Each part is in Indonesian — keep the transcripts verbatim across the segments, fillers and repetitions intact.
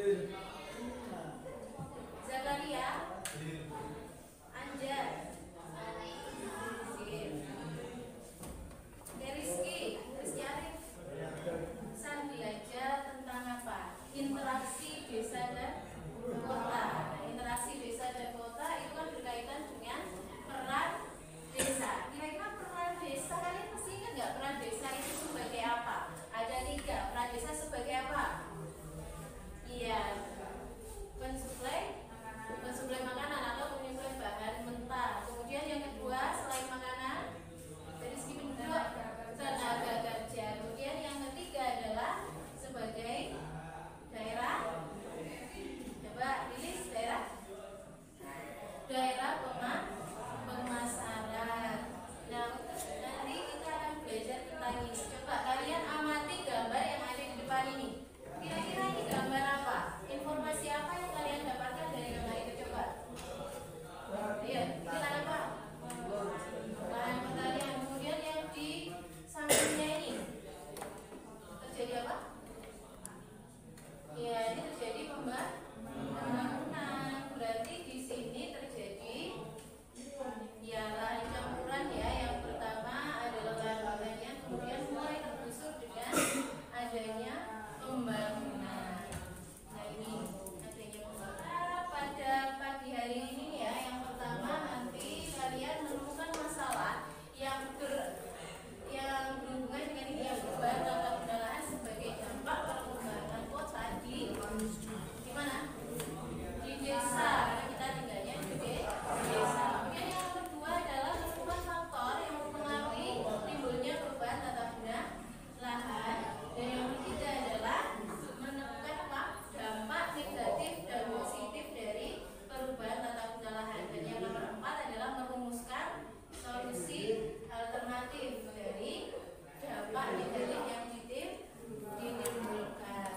Zakaria, Anjar, Rizky, Rizky Arif. San belajar tentang apa? Interaksi desa dan kota. Nah, interaksi desa dan kota itu kan berkaitan dengan peran desa. Kira-kira peran desa, kalian pasti ingat nggak peran desa itu sebagai apa? Ada tiga. Peran desa sebagai apa? Iya, pensuplai, pensuplai makanan atau penyuplai bahan mentah. Kemudian yang kedua selain makanan, dari segi penduduk, tenaga kerja. Kemudian yang ketiga adalah sebagai daerah. Coba rilis daerah. Daerah pema, pemasaran. Nah, nanti kita akan belajar tentang ini. Coba kalian amati gambar yang ada di depan ini. Kira-kira ini gambar apa? Informasi apa yang kalian dapatkan dari gambar itu? Coba. Iya, kita apa? Bahan pertanian. Kemudian yang di sampingnya ini terjadi apa? Ya, ini terjadi pembangunan. Berarti di sini terjadi ya lahan campuran ya. Yang pertama adalah lahan pertanian, kemudian mulai tergusur dengan adanya pembangunan. Nah, ini adanya pembangunan pada pagi hari ini ya. Yang pertama nanti kalian menemukan masalah yang ber yang berhubungan dengan ini, yang perubahan tata guna lahan sebagai dampak perkembangan kota di di mana? Di desa, karena kita tinggalnya di desa. Kemudian yang kedua adalah menemukan faktor yang mempengaruhi timbulnya perubahan tata guna lahan. Dan yang ketiga adalah menemukan apa? Dampak negatif dan positif dari perubahan tata guna lahan. Dan yang nomor empat adalah merumuskan solusi alternatif dari dampak negatif yang ditimbulkan.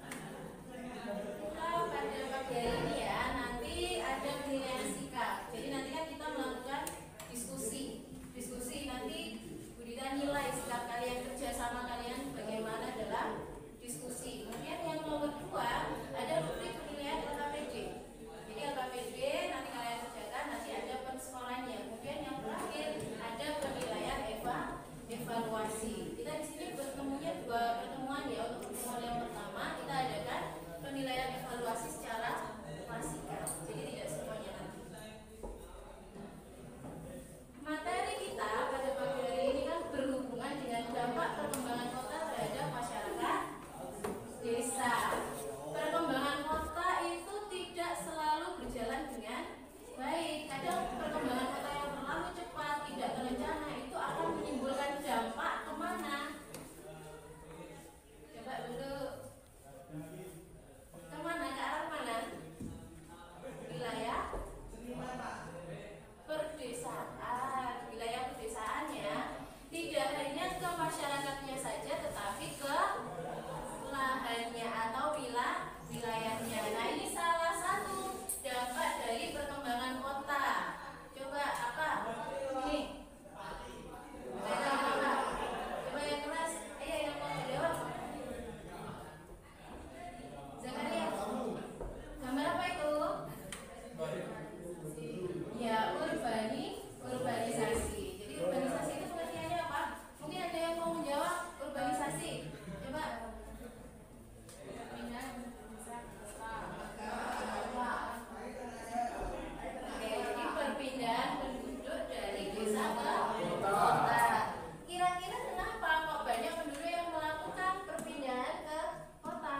Nah, pada pagi hari ini ya, nanti ada penilaian sikap. Jadi nanti kan kita melakukan diskusi. Diskusi nanti Budita nilai sikap kalian, kerjasama kalian bagaimana dalam diskusi. Kemudian yang nomor dua ada rubrik penilaian L K P D. Jadi L K P D nanti kalian kerjakan, nanti ada penskorannya. Kemudian yang terakhir ada penilaian eva, evaluasi. Kita di sini bertemunya dua pertemuan ya. Untuk pertemuan yang pertama kita adakan penilaian evaluasi secara klasikal. Jadi tidak semuanya nanti. Materi kita pada pagi hari ini kan berhubungan dengan dampak perkembangan kota terhadap masyarakat desa. Perkembangan kota itu tidak selalu berjalan dengan baik. Kadang perkembangan kota yang terlalu cepat, tidak terencana, itu akan menimbulkan dampak kemana? Coba dulu. Kemana? Ke arah mana? Wilayah perdesaan. Wilayah perdesaan ya. Tidak hanya ke masyarakatnya saja, tetapi ke lahannya atau wilayah wilayahnya. Nah, ini salah satu dampak dari perkembangan kota. Coba apa? Ini. Coba, coba yang keras. Ayo yang mau jawab. Zakaria. Gambar apa itu? Ya, urbani, urbanisasi. Jadi urbanisasi itu pengertiannya apa? Mungkin ada yang mau menjawab urbanisasi. Coba. Oke, jadi perpindahan penduduk dari desa ke kota. Kira-kira kenapa kok banyak penduduk yang melakukan perpindahan ke kota?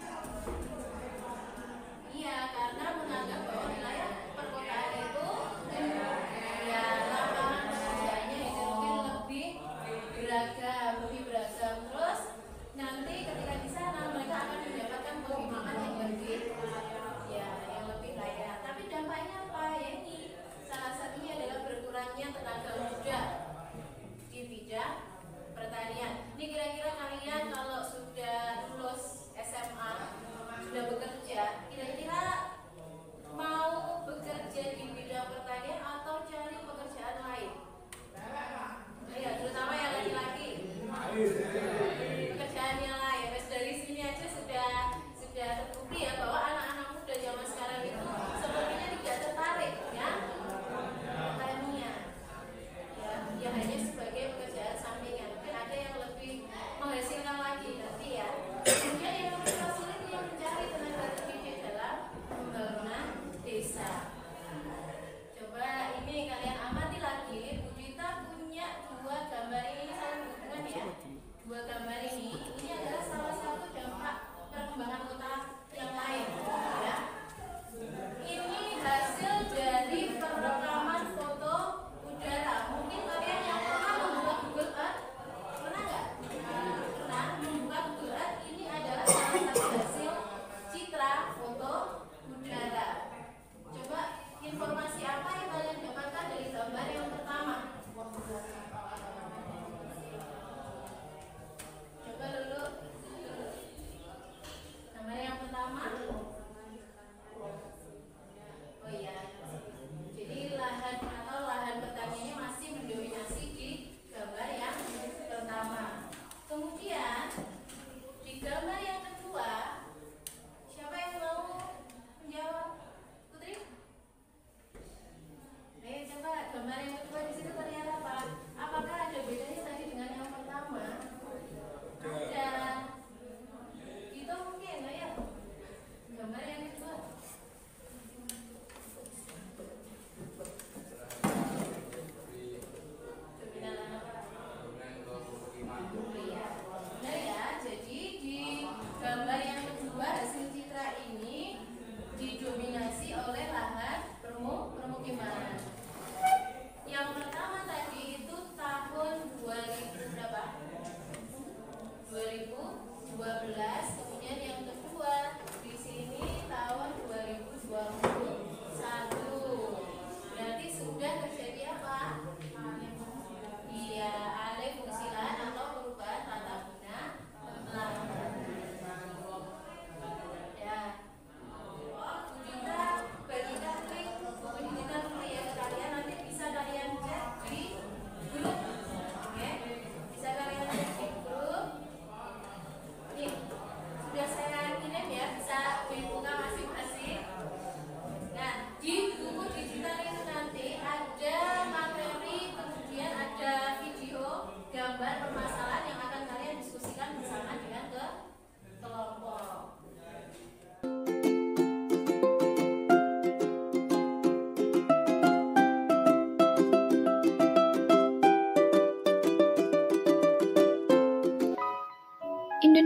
Iya, karena menganggap bahwa wilayah perkotaan itu ya lapangan pekerjaannya itu mungkin lebih beragam, lebih beragam. Terus nanti ketika di sana mereka akan mendapatkan penghidupan yang lebih ya yang lebih layak. Tapi dampaknya apa? Ya ini salah satunya adalah berkurangnya tenaga muda di bidang pertanian. Ini kira-kira kalian kalau sudah lulus S M A, sudah bekerja, kira-kira mau bekerja di bidang pertanian atau cari pekerjaan lain? Ya, terutama yang laki-laki. Pekerjaan yang lain. Dari sini aja sudah sudah terbukti ya bahwa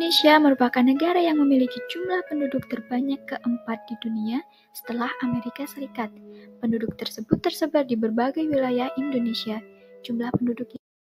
Indonesia merupakan negara yang memiliki jumlah penduduk terbanyak keempat di dunia setelah Amerika Serikat. Penduduk tersebut tersebar di berbagai wilayah Indonesia. Jumlah penduduk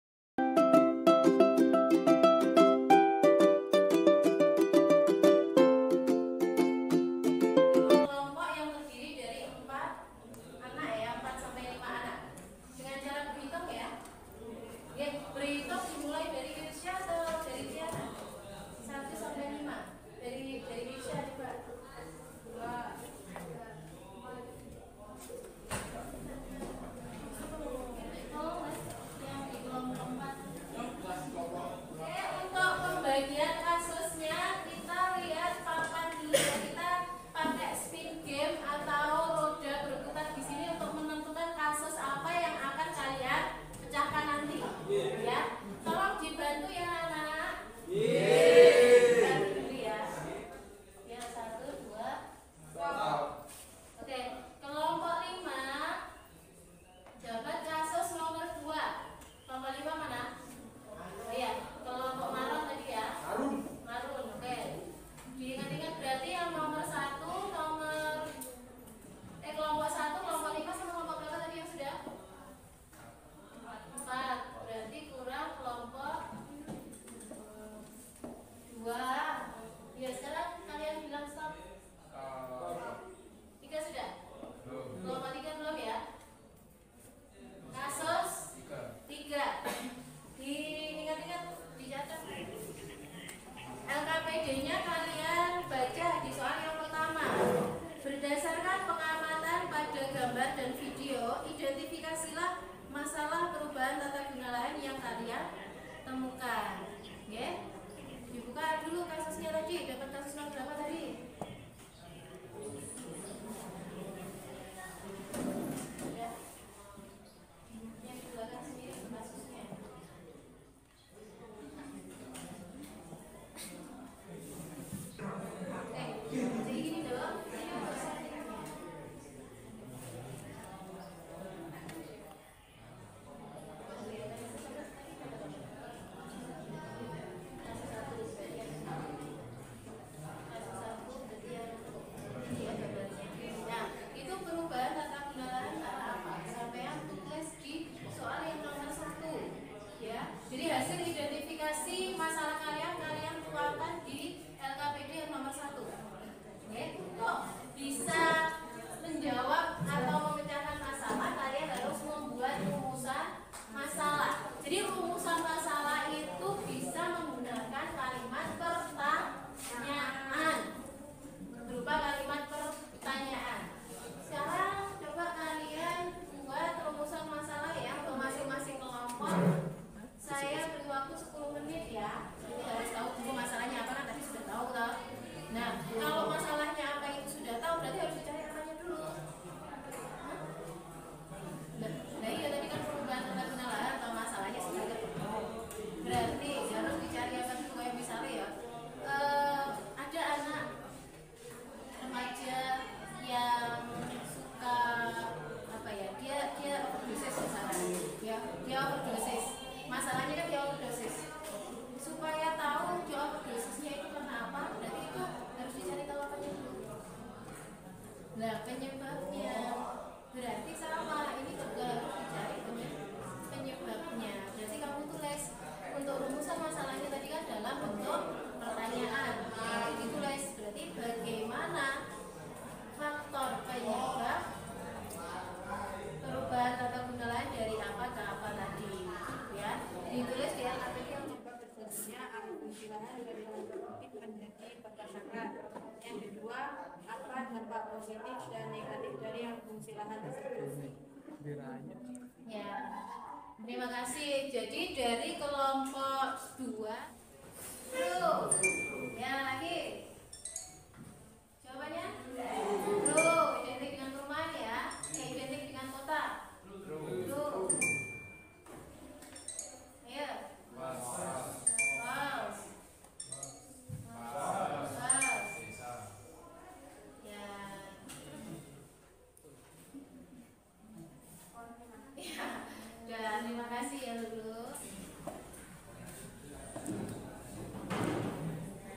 kelompok yang terdiri dari empat anak ya, empat sampai lima anak. Dengan cara berhitung ya. Ya, berhitung dimulai dari Irsya atau dari Tiara? Satu sampai lima. Dari dari Irsya coba. Dua. Yang di kelompok empat. Oke, untuk pembagian kasusnya kita lihat papan dulu ya. Kita pakai spin game atau roda berputar di sini untuk menentukan kasus apa yang akan kalian pecahkan nanti. Ya, tolong dibantu ya anak. Bantu dulu ya. Ya, satu, dua. Oke, kelompok lima. Dapat kasus nomor dua. Kelompok lima mana? Oh iya, kelompok marun tadi ya. Marun, oke. Diingat-ingat berarti yang nomor satu, nomor eh kelompok satu, kelompok lima sama kelompok berapa tadi yang sudah? Empat. Berarti kurang kelompok dua. Ya sekarang kalian bilang stop. Tiga sudah? Kelompok tiga belum ya? Kasus tiga. Diingat-ingat, dicatat. L K P D-nya kalian baca di soal yang pertama. Berdasarkan pengamatan pada gambar dan video, identifikasilah masalah perubahan tata guna lahan yang kalian temukan. Oke? Dibuka dulu kasusnya tadi. Dapat kasus nomor berapa tadi? Ya. Yang di belakang sendiri kasusnya. Oke, jadi gini dulu. Ini untuk settingnya. Nah, itu perubahan tata guna lahan karena apa? Sampean tulis di soal yang nomor satu, ya. Jadi hasil identifikasi masalah kalian kalian tuangkan di L K P D yang nomor satu. Oke, kok bisa menjawab atau memecahkan masalah? Kalian harus membuat rumusan masalah. Jadi rumusan masalah itu bisa menggunakan kalimat pertanyaan. Berupa kalimat pertanyaan. Sekarang coba kalian buat rumusan masalah ya untuk masing-masing kelompok. Saya beri waktu sepuluh menit ya. Jadi harus tahu dulu masalahnya apa, kan tadi sudah tahu toh. Nah, kalau masalahnya apa itu sudah tahu, berarti harus dicari apanya dulu. Nah, nah iya tadi kan perubahan tata guna lahan atau masalahnya sudah ketemu. Berarti harus dicari apa dulu, kayak misalnya ya. eh, ada anak remaja yang suka apa ya, dia dia overdosis misalnya ya, dia overdosis, masalahnya kan dia overdosis. Supaya tahu dia overdosisnya itu karena apa, berarti itu harus dicari tahu apanya dulu. Nah, penyebabnya berarti sama, ini juga harus dicari penyebabnya. Berarti kamu tulis untuk rumusan masalahnya tadi kan dalam bentuk pertanyaan. Nah, ditulis berarti bagaimana faktor penyebab perubahan tata guna lahan dari apa ke apa tadi, ya. Ditulis di L K P D yang Penyebab terjadinya alih fungsi lahan dari lahan produktif menjadi peternakan. Yang kedua, apa dampak positif dan negatif dari alih fungsi lahan tersebut. Ya, terima kasih. Jadi dari kelompok dua, bro, ya lagi. Jawabannya, bro, identik dengan perumahan ya, ya identik dengan kota. Bro, ya. House. House. Ya. Ya, dan terima kasih ya Lulu.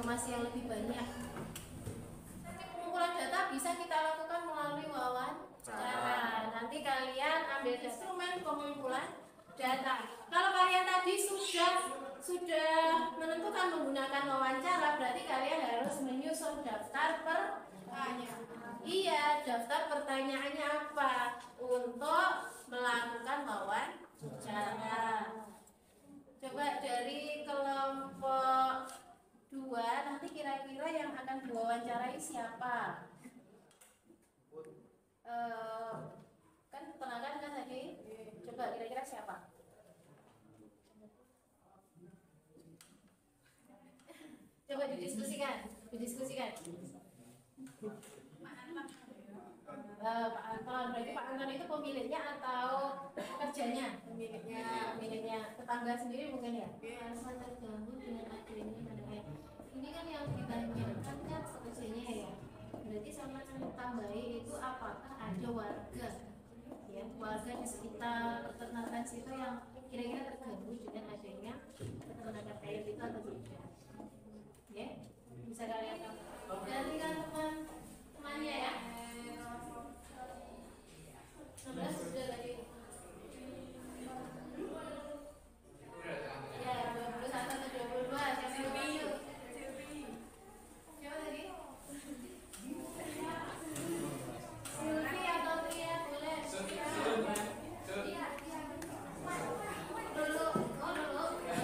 informasi yang lebih banyak. Nanti pengumpulan data bisa kita lakukan melalui wawancara. Nanti kalian ambil instrumen pengumpulan data. Kalau kalian tadi sudah sudah menentukan menggunakan wawancara, berarti kalian harus menyusun daftar pertanyaan. Iya, daftar pertanyaannya apa untuk melakukan wawancara. Coba dari kelompok dua, nanti kira-kira yang akan diwawancarai siapa? Uh, kan tenaga kan tadi. Coba kira-kira siapa? Coba didiskusikan, didiskusikan. Uh, Pak Anton, berarti Pak Anton itu pemiliknya atau pekerjanya? Pemiliknya, pemiliknya. Tetangga sendiri mungkin ya? Merasa terganggu dengan adanya. Ini kan yang ditanyakan kan pekerjanya ya. Berarti sama tambahin itu apakah ada warga, ya warga di sekitar peternakan situ yang kira-kira terganggu dengan adanya peternakan kayak itu atau tidak? Ya, bisa kalian dari kan teman-temannya ya. sebelas sudah tadi. Ya, dua puluh satu atau dua puluh dua siapa yang mau? Siapa tadi? Silvi atau Tria boleh? Iya. Dulu, oh dulu.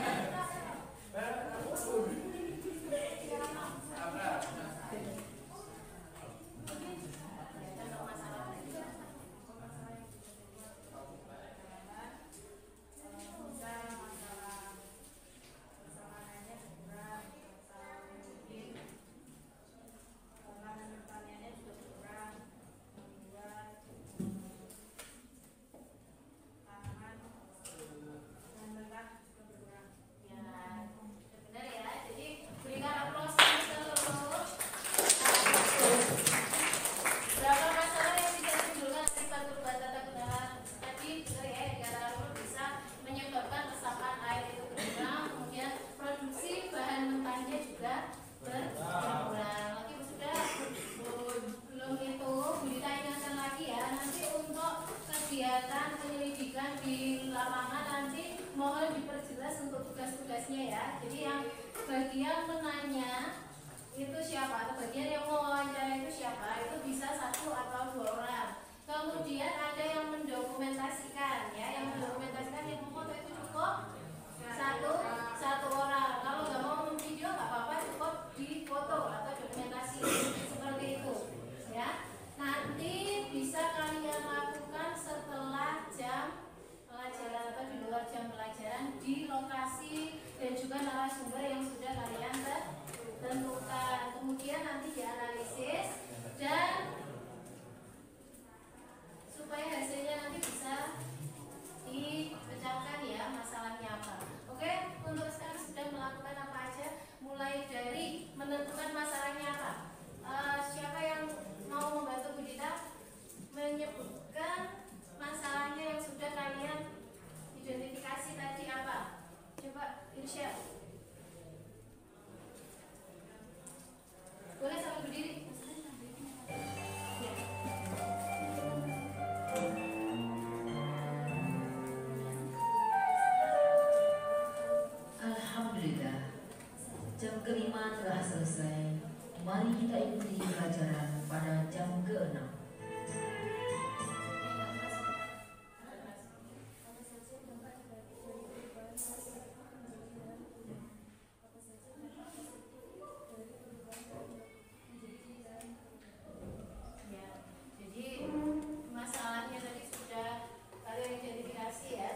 Kegiatan penyelidikan di lapangan nanti mohon diperjelas untuk tugas-tugasnya ya. Jadi yang bagian menanya itu siapa, atau bagian yang mewawancara itu siapa, itu bisa satu atau dua orang. Kemudian ada yang mendokumentasikan ya, yang mendokumentasikan yang foto itu cukup satu satu orang. Kalau nggak mau memvideo nggak apa-apa, cukup di foto atau dokumentasi seperti itu ya. Nanti bisa kalian lakukan setelah jam pelajaran atau di luar jam pelajaran di lokasi dan juga narasumber yang sudah kalian tentukan. Kemudian nanti dianalisis dan supaya hasilnya nanti bisa dipecahkan ya masalahnya apa. Oke, untuk sekarang sudah melakukan apa aja, mulai dari menentukan masalahnya apa. Uh, siapa yang mau membantu Bu Dita menyebutkan masalahnya yang sudah kalian identifikasi tadi apa? Coba Irsya. Boleh sambil berdiri. Ya. Alhamdulillah, jam kelima telah selesai. Mari kita ikuti pelajaran pada jam keenam. Ya, jadi masalahnya tadi sudah kalian identifikasi ya.